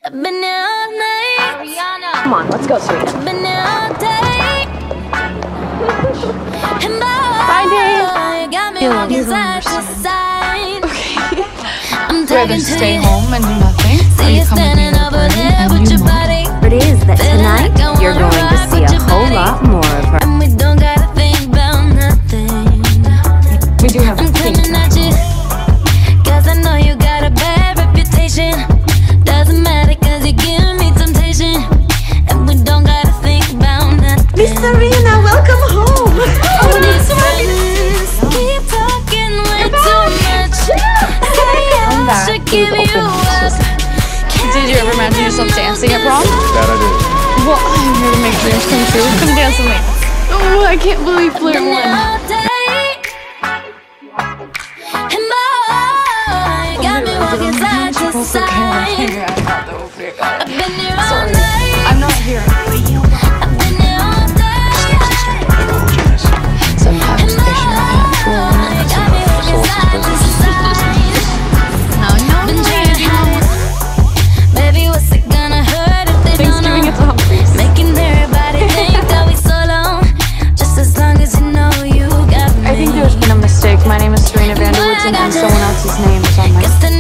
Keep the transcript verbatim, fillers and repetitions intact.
Ariana. Come on, let's go, sweetie. Bye, Dave. You don't understand. Okay. Do I just stay home and do nothing? Or you come with me to the party and you won't? But it is that tonight you're going to see a whole lot more of her. We do have a thing. Cause I know you got a bad reputation. Doesn't matter cause you give me temptation. And we don't gotta think about nothing. Miss Serena, welcome home! Oh, these friends keep talking way too much. Say I should give you up. Did you ever imagine yourself dancing at prom? That I did. Well, I'm here to make dreams come true. Come dance with me. Oh, I can't believe Blair won. I'm not here. Sometimes they sure can. Baby, what's it gonna hurt if they don't know? Thanksgiving at the Humphreys. Making everybody think that we so long. Just as long as you know you got me. I think there's been a mistake. My name is Serena Vanderwoods and someone else's name is on my